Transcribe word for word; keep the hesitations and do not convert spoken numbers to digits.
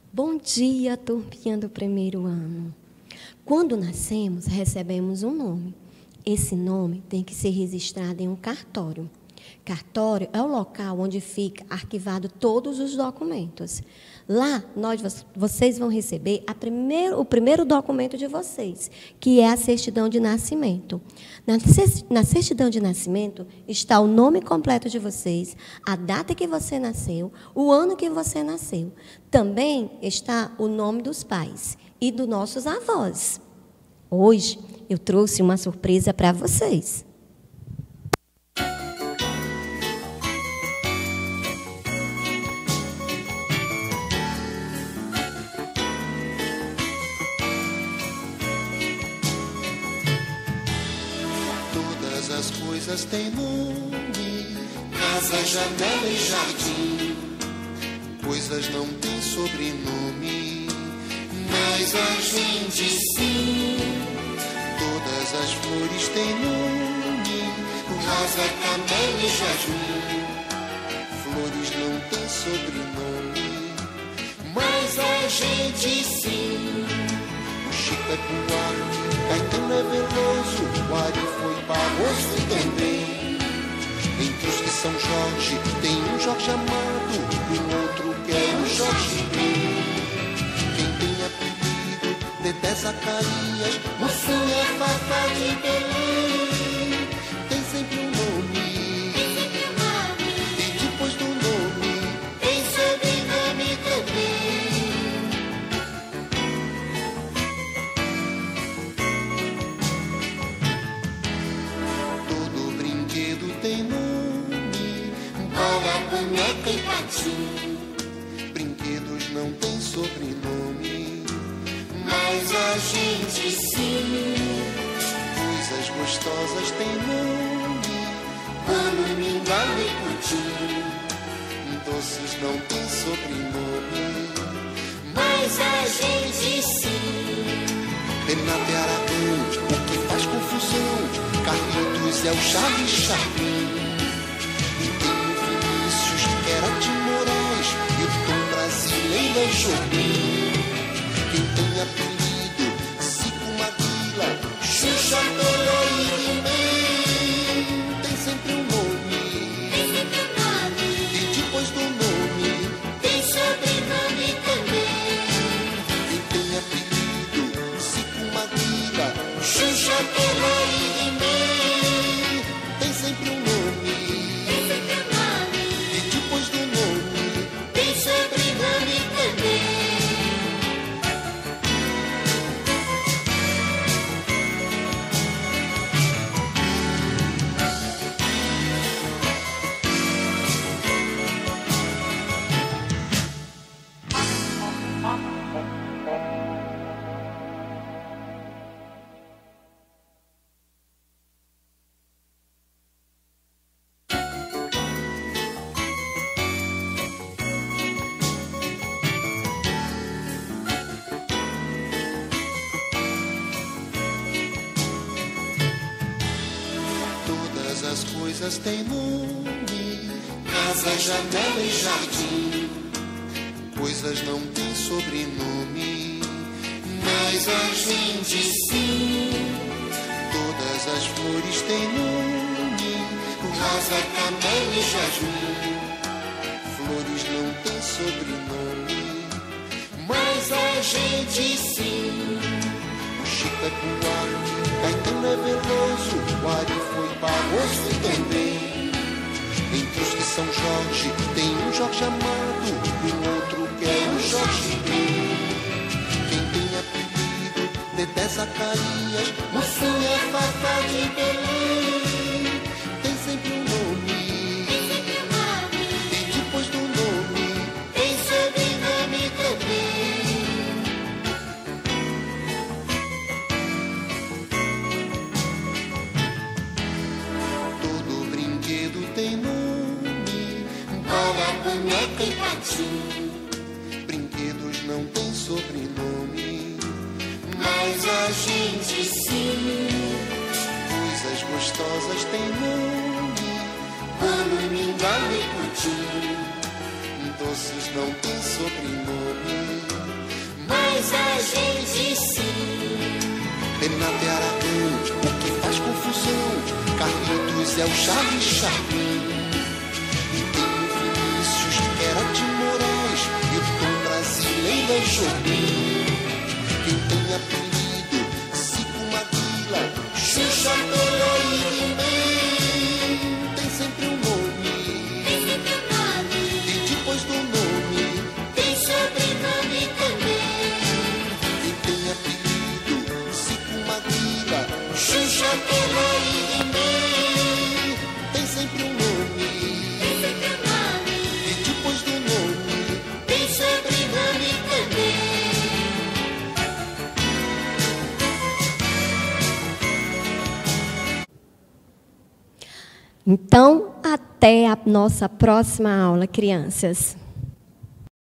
Bom dia, turminha do primeiro ano. Quando nascemos, recebemos um nome. Esse nome tem que ser registrado em um cartório. Cartório é o local onde fica arquivado todos os documentos. Lá, nós, vocês vão receber a primeiro, o primeiro documento de vocês, que é a certidão de nascimento. Na certidão de nascimento está o nome completo de vocês, a data que você nasceu, o ano que você nasceu. Também está o nome dos pais e dos nossos avós. Hoje, eu trouxe uma surpresa para vocês. As coisas têm nome, casa, janela e jardim. Coisas não têm sobrenome, mas a gente sim. Todas as flores têm nome, rosa, camelo e jasmim. Flores não têm sobrenome, mas a gente sim. O Chico é Buarque, Caetano é Veloso, o Ari foi Barroso também. Entre os que são Jorge, tem um Jorge Amado e um outro que é o Jorge Ben. Quem tem apelido, Dedé Zacarias, Mocinha Fafá de Belém. Tem sempre um nome, e depois do nome, tem sobrenome também. Tem nome, bola, boneca e patim. Brinquedos não têm sobrenome, mas a gente sim. Coisas gostosas têm nome, pano, mingau e pudim. Doces não têm sobrenome, mas a gente sim. Renato é Aragão, o que faz confusão. Carlitos é o Charles Chaplin. E tem o Vinícius, que era de Moraes, e o Tom brasileiro é Jobim. Quem tem apelido, Zico Maguila, Xuxa, Toró e He-Man. Tem sempre um nome, e depois do nome, tem sobrenome também. Quem tem apelido, Zico Maguila, Xuxa, Toró e He-Man. Sempre um nome, e depois do nome, tem sobrenome também. As coisas têm nome, casa, janela e jardim. Coisas não têm sobrenome, mas a gente sim. Todas as flores têm nome, rosa, camelo e jasmim. Flores não têm sobrenome, mas a gente sim. O Chico é Buarque, Caetano é Veloso, o Ari foi Barroso também. Entre os que são Jorge, tem um Jorge Amado e um outro que é o Jorge Ben. Quem tem apelido, Dedé Zacarias, Mocinha Fafá de Belém. Tem sempre um nome, e depois do nome, tem sobrenome também. Tem nome, bola, boneca e patim. Brinquedos não têm sobrenome, mas a gente sim. Coisas gostosas têm nome, pano, mingau e pudim. doces não têm sobrenome, mas a gente sim. Renato é Aragão, o que faz confusão, Carlitos é o Charles Chaplin, e tem o Vinícius que era de Moraes, e o Tom brasileiro é Jobim. Quem tem apelido, Zico Maguila, Xuxa, Pelé e He-Man, tem sempre um nome, Tem sempre um nome, e depois do nome, tem sobrenome também. quem tem apelido, Zico Maguila, Xuxa, Pelé e He-Man, tem sempre um nome, tem sempre um nome, e depois do nome, tem sobrenome também. Então, até a nossa próxima aula, crianças.